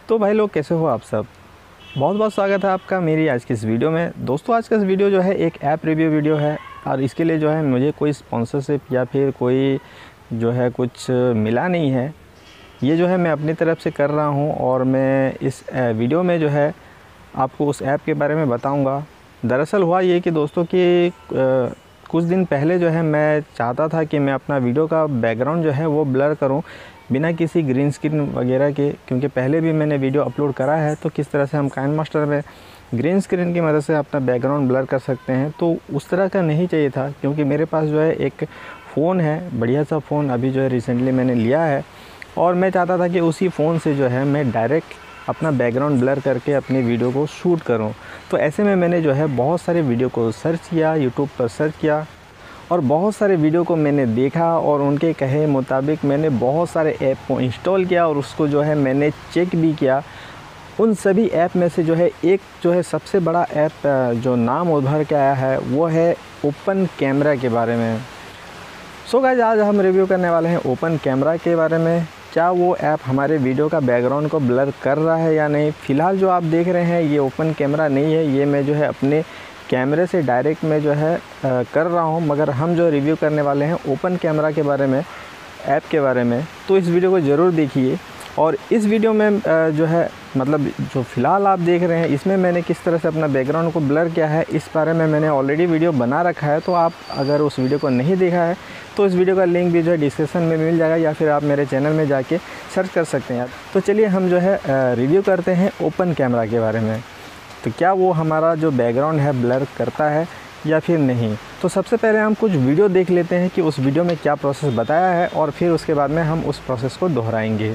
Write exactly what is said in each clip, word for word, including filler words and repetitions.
तो भाई लोग कैसे हो आप सब। बहुत बहुत स्वागत है आपका मेरी आज की इस वीडियो में। दोस्तों आज का इस वीडियो जो है एक ऐप रिव्यू वीडियो है और इसके लिए जो है मुझे कोई स्पॉन्सरशिप या फिर कोई जो है कुछ मिला नहीं है। ये जो है मैं अपनी तरफ से कर रहा हूँ और मैं इस वीडियो में जो है आपको उस ऐप के बारे में बताऊँगा। दरअसल हुआ ये कि दोस्तों कि कुछ दिन पहले जो है मैं चाहता था कि मैं अपना वीडियो का बैकग्राउंड जो है वो ब्लर करूं बिना किसी ग्रीन स्क्रीन वगैरह के, क्योंकि पहले भी मैंने वीडियो अपलोड करा है तो किस तरह से हम काइनमास्टर में ग्रीन स्क्रीन की मदद से अपना बैकग्राउंड ब्लर कर सकते हैं। तो उस तरह का नहीं चाहिए था, क्योंकि मेरे पास जो है एक फ़ोन है, बढ़िया सा फ़ोन अभी जो है रिसेंटली मैंने लिया है और मैं चाहता था कि उसी फ़ोन से जो है मैं डायरेक्ट अपना बैकग्राउंड ब्लर करके अपनी वीडियो को शूट करूं। तो ऐसे में मैंने जो है बहुत सारे वीडियो को सर्च किया, यूट्यूब पर सर्च किया और बहुत सारे वीडियो को मैंने देखा और उनके कहे मुताबिक मैंने बहुत सारे ऐप को इंस्टॉल किया और उसको जो है मैंने चेक भी किया। उन सभी ऐप में से जो है एक जो है सबसे बड़ा ऐप जो नाम उभर के आया है वो है ओपन कैमरा के बारे में। सो गाइस आज हम रिव्यू करने वाले हैं ओपन कैमरा के बारे में। क्या वो ऐप हमारे वीडियो का बैकग्राउंड को ब्लर कर रहा है या नहीं। फ़िलहाल जो आप देख रहे हैं ये ओपन कैमरा नहीं है, ये मैं जो है अपने कैमरे से डायरेक्ट में जो है आ, कर रहा हूँ। मगर हम जो रिव्यू करने वाले हैं ओपन कैमरा के बारे में, ऐप के बारे में, तो इस वीडियो को ज़रूर देखिए। और इस वीडियो में आ, जो है मतलब जो फ़िलहाल आप देख रहे हैं इसमें मैंने किस तरह से अपना बैकग्राउंड को ब्लर किया है इस बारे में मैंने ऑलरेडी वीडियो बना रखा है। तो आप अगर उस वीडियो को नहीं देखा है तो इस वीडियो का लिंक भी जो है डिस्क्रिप्शन में मिल जाएगा या फिर आप मेरे चैनल में जाके सर्च कर सकते हैं। तो चलिए हम जो है रिव्यू करते हैं ओपन कैमरा के बारे में। तो क्या वो हमारा जो बैकग्राउंड है ब्लर करता है या फिर नहीं। तो सबसे पहले हम कुछ वीडियो देख लेते हैं कि उस वीडियो में क्या प्रोसेस बताया है और फिर उसके बाद में हम उस प्रोसेस को दोहराएंगे।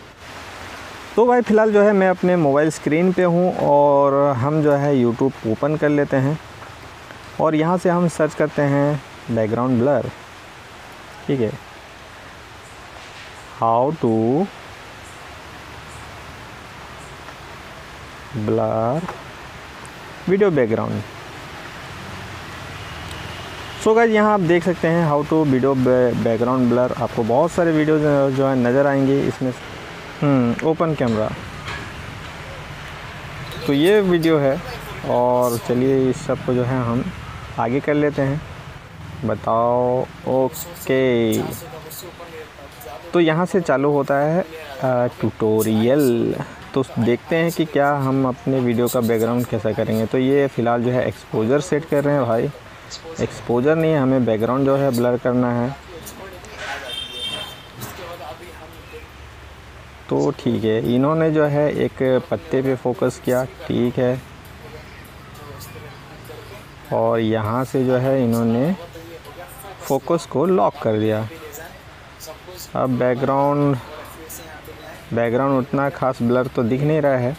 तो भाई फ़िलहाल जो है मैं अपने मोबाइल स्क्रीन पे हूँ और हम जो है यूट्यूब ओपन कर लेते हैं और यहाँ से हम सर्च करते हैं बैकग्राउंड ब्लर। ठीक है, how to blur video background. So guys यहाँ आप देख सकते हैं how to video background blur. आपको बहुत सारे वीडियो जो है नज़र आएंगे इसमें। हम्म ओपन कैमरा, तो ये वीडियो है और चलिए इस सब को जो है हम आगे कर लेते हैं। बताओ ओके। तो यहाँ से चालू होता है ट्यूटोरियल। तो देखते हैं कि क्या हम अपने वीडियो का बैकग्राउंड कैसा करेंगे। तो ये फ़िलहाल जो है एक्सपोजर सेट कर रहे हैं भाई। एक्सपोजर नहीं है, हमें बैकग्राउंड जो है ब्लर करना है। तो ठीक है, इन्होंने जो है एक पत्ते पे फोकस किया, ठीक है। और यहाँ से जो है इन्होंने फोकस को लॉक कर दिया। अब बैकग्राउंड बैकग्राउंड उतना खास ब्लर तो दिख नहीं रहा है।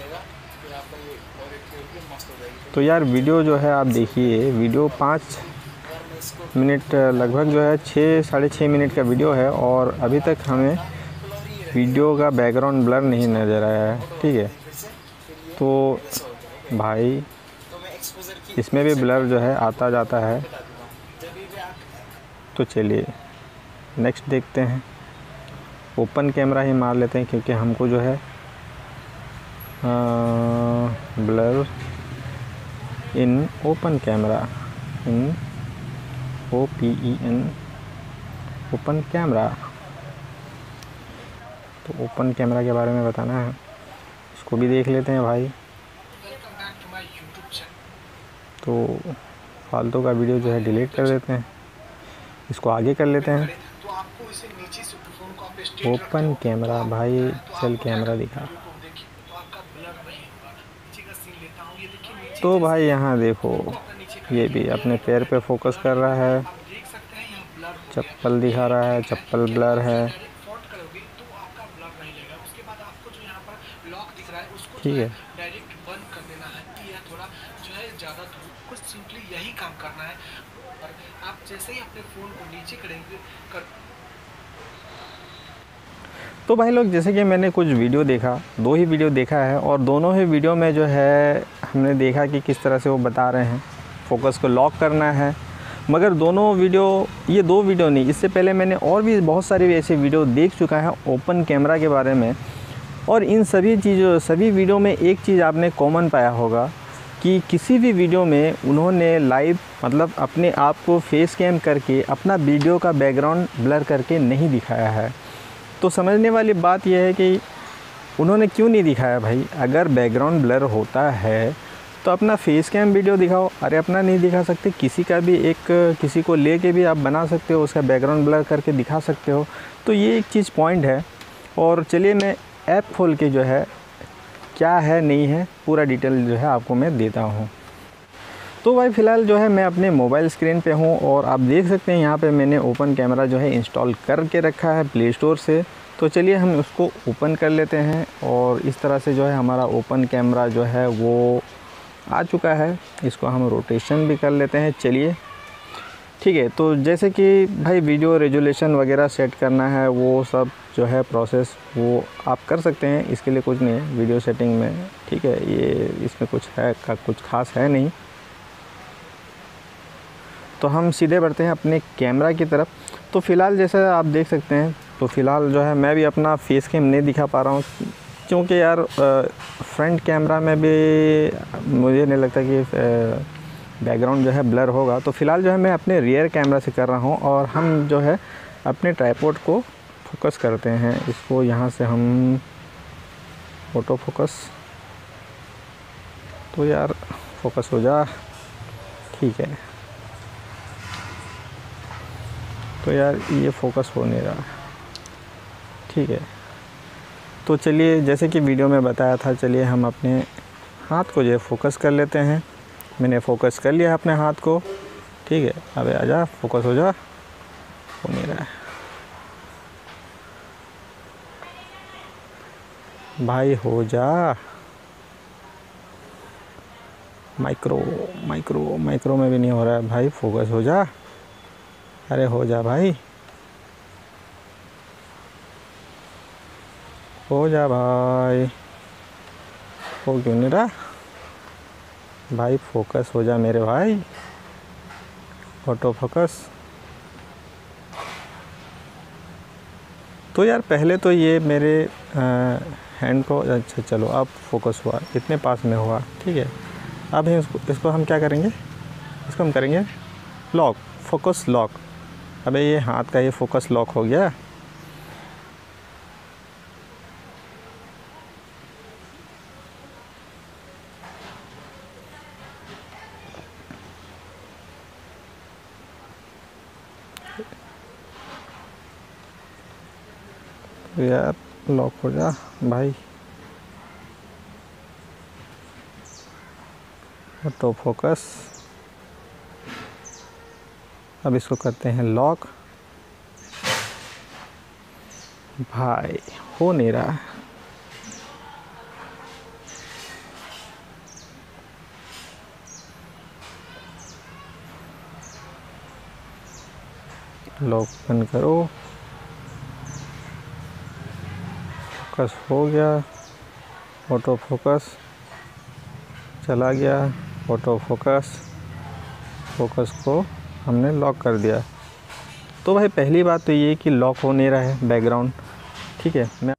तो यार वीडियो जो है आप देखिए, वीडियो पाँच मिनट लगभग जो है छः साढ़े छः मिनट का वीडियो है और अभी तक हमें वीडियो का बैकग्राउंड ब्लर नहीं नज़र आया है। ठीक है, तो भाई इसमें भी ब्लर जो है आता जाता है। तो चलिए नेक्स्ट देखते हैं, ओपन कैमरा ही मार लेते हैं क्योंकि हमको जो है blur in open camera, in O P E N open camera. तो ओपन कैमरा के बारे में बताना है, इसको भी देख लेते हैं भाई। तो फालतू का वीडियो जो है डिलीट कर देते हैं, इसको आगे कर लेते हैं। ओपन कैमरा भाई, चल कैमरा दिखा। तो भाई यहाँ देखो ये भी अपने पैर पे फोकस कर रहा है, चप्पल दिखा रहा है, चप्पल ब्लर है। ठीक है, डायरेक्ट बंद कर देना है कि यह थोड़ा जो है ज़्यादा धूप कुछ सिंपली यही काम करना है। और आप जैसे ही अपने फ़ोन को नीचे करेंगे कर तो भाई लोग जैसे कि मैंने कुछ वीडियो देखा, दो ही वीडियो देखा है और दोनों ही वीडियो में जो है हमने देखा कि किस तरह से वो बता रहे हैं फोकस को लॉक करना है। मगर दोनों वीडियो, ये दो वीडियो नहीं, इससे पहले मैंने और भी बहुत सारे ऐसे वीडियो देख चुका है ओपन कैमरा के बारे में। और इन सभी चीज़ों सभी वीडियो में एक चीज़ आपने कॉमन पाया होगा कि किसी भी वीडियो में उन्होंने लाइव मतलब अपने आप को फेस कैम करके अपना वीडियो का बैकग्राउंड ब्लर करके नहीं दिखाया है। तो समझने वाली बात यह है कि उन्होंने क्यों नहीं दिखाया भाई। अगर बैकग्राउंड ब्लर होता है तो अपना फेस कैम वीडियो दिखाओ। अरे अपना नहीं दिखा सकते, किसी का भी एक किसी को ले के भी आप बना सकते हो, उसका बैकग्राउंड ब्लर करके दिखा सकते हो। तो ये एक चीज़ पॉइंट है। और चलिए मैं ऐप खोल के जो है क्या है नहीं है पूरा डिटेल जो है आपको मैं देता हूँ। तो भाई फ़िलहाल जो है मैं अपने मोबाइल स्क्रीन पे हूँ और आप देख सकते हैं यहाँ पे मैंने ओपन कैमरा जो है इंस्टॉल करके रखा है प्ले स्टोर से। तो चलिए हम उसको ओपन कर लेते हैं और इस तरह से जो है हमारा ओपन कैमरा जो है वो आ चुका है। इसको हम रोटेशन भी कर लेते हैं। चलिए ठीक है। तो जैसे कि भाई वीडियो रेजोल्यूशन वगैरह सेट करना है वो सब जो है प्रोसेस वो आप कर सकते हैं, इसके लिए कुछ नहीं है वीडियो सेटिंग में। ठीक है, ये इसमें कुछ है का कुछ ख़ास है नहीं। तो हम सीधे बढ़ते हैं अपने कैमरा की तरफ। तो फ़िलहाल जैसे आप देख सकते हैं तो फ़िलहाल जो है मैं भी अपना फेस कैम नहीं दिखा पा रहा हूँ क्योंकि यार फ्रंट कैमरा में भी मुझे नहीं लगता कि बैकग्राउंड जो है ब्लर होगा। तो फ़िलहाल जो है मैं अपने रियर कैमरा से कर रहा हूँ और हम जो है अपने ट्राइपॉड को फोकस करते हैं। इसको यहाँ से हम ऑटो फोकस, तो यार फोकस हो जा। ठीक है, तो यार ये फोकस हो नहीं रहा। ठीक है, तो चलिए जैसे कि वीडियो में बताया था, चलिए हम अपने हाथ को जो है फोकस कर लेते हैं। मैंने फोकस कर लिया अपने हाथ को। ठीक है, अबे आजा, फोकस हो जा। हो नहीं रहा है भाई, हो जा। माइक्रो माइक्रो माइक्रो में भी नहीं हो रहा है भाई, फोकस हो जा। अरे हो जा भाई, हो जा भाई। हो क्यों नहीं रहा भाई, फोकस हो जा मेरे भाई। Auto focus. तो यार पहले तो ये मेरे हैंड को, अच्छा चलो अब फोकस हुआ, इतने पास में हुआ। ठीक है, अब इसको इसको हम क्या करेंगे, इसको हम करेंगे लॉक, फोकस लॉक। अबे ये हाथ का ये फोकस लॉक हो गया। यार लॉक हो जा भाई। Auto focus. अब इसको करते हैं लॉक। भाई हो नहीं रहा। लॉक बंद करो। फोकस हो गया। ऑटो फोकस चला गया। ऑटो फोकस, फोकस को हमने लॉक कर दिया। तो भाई पहली बात तो ये कि लॉक हो नहीं रहा है बैकग्राउंड। ठीक है, मैं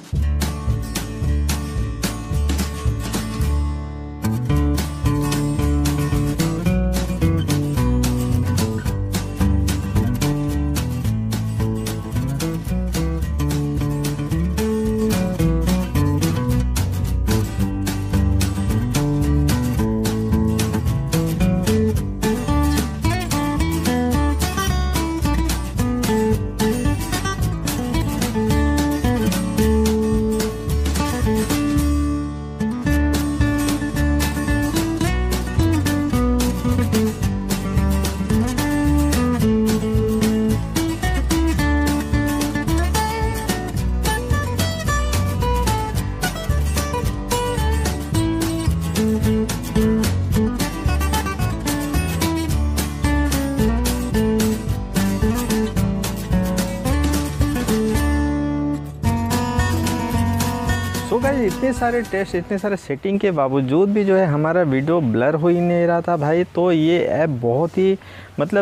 गाइस इतने सारे टेस्ट, इतने सारे सेटिंग के बावजूद भी जो है हमारा वीडियो ब्लर हो ही नहीं रहा था भाई। तो ये ऐप बहुत ही मतलब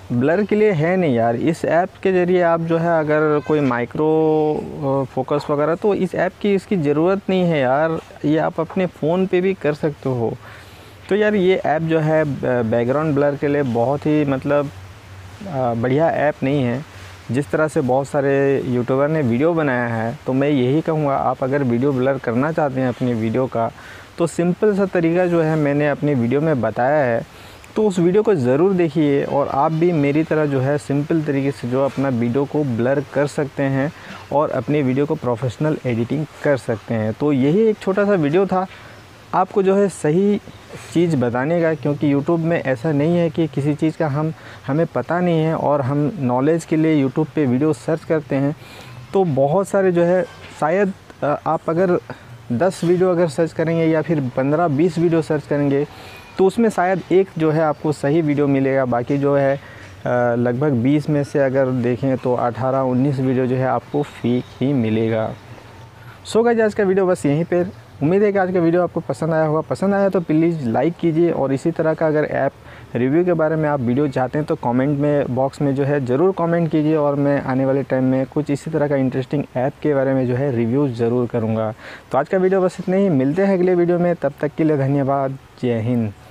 ब्लर के लिए है नहीं यार। इस ऐप के ज़रिए आप जो है अगर कोई माइक्रो फोकस वगैरह, तो इस ऐप की इसकी ज़रूरत नहीं है यार, ये आप अपने फ़ोन पे भी कर सकते हो। तो यार ये ऐप जो है बैकग्राउंड ब्लर के लिए बहुत ही मतलब बढ़िया ऐप नहीं है। जिस तरह से बहुत सारे यूट्यूबर ने वीडियो बनाया है, तो मैं यही कहूँगा आप अगर वीडियो ब्लर करना चाहते हैं अपनी वीडियो का, तो सिंपल सा तरीका जो है मैंने अपनी वीडियो में बताया है, तो उस वीडियो को ज़रूर देखिए और आप भी मेरी तरह जो है सिंपल तरीके से जो अपना वीडियो को ब्लर कर सकते हैं और अपनी वीडियो को प्रोफेशनल एडिटिंग कर सकते हैं। तो यही एक छोटा सा वीडियो था आपको जो है सही चीज़ बताने का, क्योंकि यूट्यूब में ऐसा नहीं है कि किसी चीज़ का हम हमें पता नहीं है और हम नॉलेज के लिए यूट्यूब पे वीडियो सर्च करते हैं। तो बहुत सारे जो है शायद आप अगर दस वीडियो अगर सर्च करेंगे या फिर पंद्रह बीस वीडियो सर्च करेंगे, तो उसमें शायद एक जो है आपको सही वीडियो मिलेगा, बाकी जो है लगभग बीस में से अगर देखें तो अठारह उन्नीस वीडियो जो है आपको फेक ही मिलेगा। सो गाइस आज का वीडियो बस यहीं पर। उम्मीद है कि आज का वीडियो आपको पसंद आया होगा। पसंद आया तो प्लीज़ लाइक कीजिए और इसी तरह का अगर ऐप रिव्यू के बारे में आप वीडियो चाहते हैं तो कमेंट में बॉक्स में जो है ज़रूर कमेंट कीजिए और मैं आने वाले टाइम में कुछ इसी तरह का इंटरेस्टिंग ऐप के बारे में जो है रिव्यू ज़रूर करूँगा। तो आज का वीडियो बस इतने ही, मिलते हैं अगले वीडियो में, तब तक के लिए धन्यवाद। जय हिंद।